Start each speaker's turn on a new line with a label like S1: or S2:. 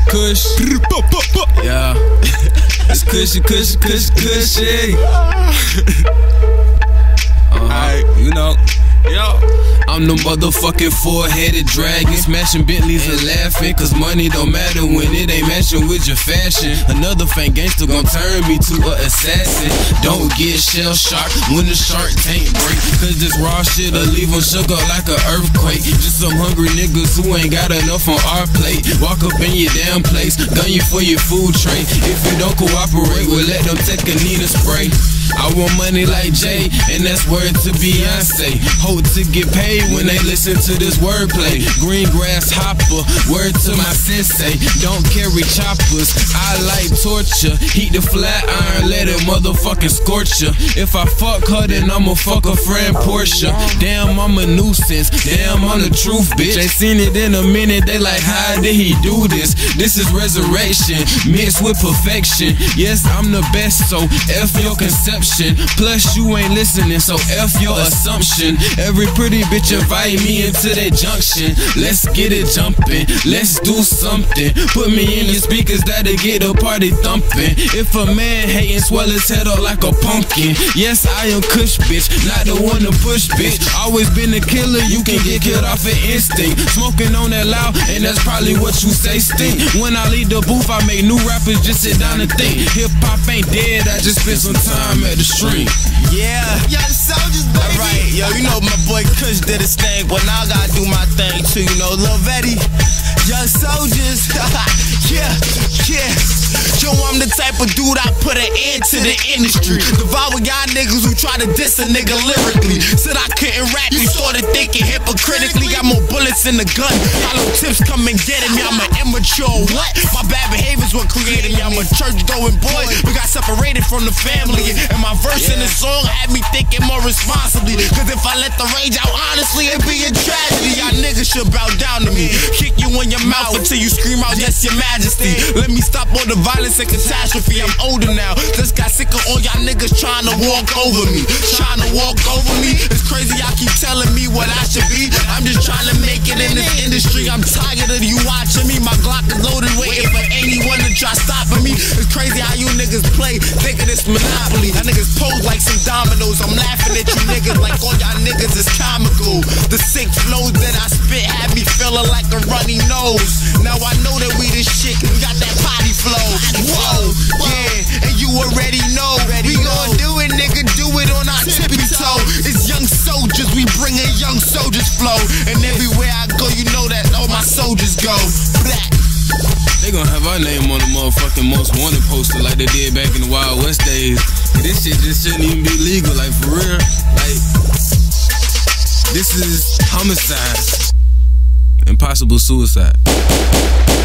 S1: Kush. Yeah. It's cushy. You know. Yo. I'm the motherfucking four-headed dragon, smashing Bentleys and laughing, cause money don't matter when it ain't matching with your fashion. Another fake gangster gon' turn me to an assassin. Don't get shell-shocked when the Shark Tank break, cause this raw shit'll leave them shook up like an earthquake. Just some hungry niggas who ain't got enough on our plate. Walk up in your damn place, gun you for your food tray. If you don't cooperate, we'll let them take a Nina spray. I want money like Jay, and that's word to Beyonce. Hope to get paid when they listen to this wordplay. Green grass hopper, word to my sensei. Don't carry choppers, I like torture. Heat the flat iron, let it motherfucking scorch ya. If I fuck her, then I'ma fuck a friend Portia. Damn, I'm a nuisance, damn, I'm the truth, bitch. Ain't seen it in a minute, they like, how did he do this? This is resurrection, mixed with perfection. Yes, I'm the best, so F your conception. Plus you ain't listening, so F your assumption. Every pretty bitch invite me into that junction. Let's get it jumping, let's do something. Put me in your speakers, that'll get the party thumping. If a man hating, swell his head up like a pumpkin. Yes, I am Kush, bitch, not the one to push, bitch. Always been a killer, you can get killed off an instinct. Smoking on that loud, and that's probably what you say stink. When I leave the booth, I make new rappers just sit down and think. Hip hop ain't dead, I just spent some time at the stream.
S2: Yeah, Young Soldiers, baby. Alright, yo, you know my boy Kush did his thing, but now I gotta do my thing too, you know, Lil Vetty, Young Soldiers. Yeah. Yo, I'm the type of dude I put an end to the industry. Devour y'all niggas who try to diss a nigga lyrically. Said I couldn't rap, you started thinking hypocritically. Got more bullets in the gun, hollow tips come and get me. I'm an immature what? My bad behaviors what created me. I'm a church-going boy, we got separated from the family. And my verse in the song had me thinking more responsibly. Cause if I let the rage out honestly, it'd be a tragedy. Y'all niggas should bow down to me. Kick you in your mouth until you scream out, yes, your majesty. Let me stop all the violence and catastrophe. I'm older now, just got sick of all y'all niggas trying to walk over me. It's crazy y'all keep telling me what I should be. I'm just trying to make it in this industry. I'm tired of you watching me. My Glock is loaded, waiting for anyone to try stopping me. It's crazy how you niggas play, thinking it's Monopoly. Y'all niggas pose like some dominoes. I'm laughing at you niggas like all y'all niggas is comical. The sick flows that I spit had me feeling like a runny nose. Now I know that we this shit, we got that potty flow. Whoa, yeah, and you already know. We gon' do it, nigga, do it on our tippy toe. It's Young Soldiers, we bringin' Young Soldiers flow. And everywhere I go, you know that all my soldiers go. Black.
S1: They gon' have our name on the motherfucking most wanted poster like they did back in the Wild West days. This shit just shouldn't even be legal, like for real. Like, this is homicide and possible suicide.